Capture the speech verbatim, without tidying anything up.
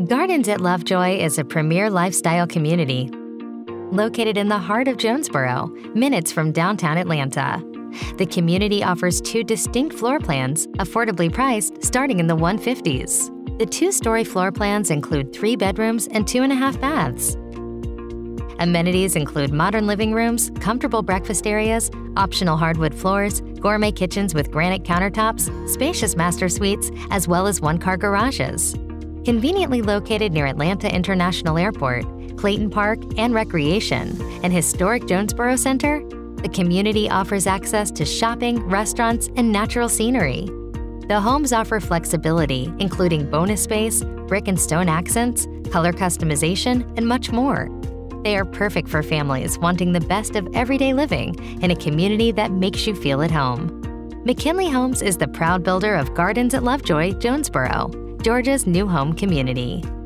Gardens at Lovejoy is a premier lifestyle community located in the heart of Jonesboro, minutes from downtown Atlanta. The community offers two distinct floor plans, affordably priced, starting in the one hundred fifties. The two-story floor plans include three bedrooms and two and a half baths. Amenities include modern living rooms, comfortable breakfast areas, optional hardwood floors, gourmet kitchens with granite countertops, spacious master suites, as well as one-car garages. Conveniently located near Atlanta International Airport, Clayton Park and Recreation, and historic Jonesboro Center, the community offers access to shopping, restaurants, and natural scenery. The homes offer flexibility, including bonus space, brick and stone accents, color customization, and much more. They are perfect for families wanting the best of everyday living in a community that makes you feel at home. McKinley Homes is the proud builder of Gardens at Lovejoy, Jonesboro, Georgia's new home community.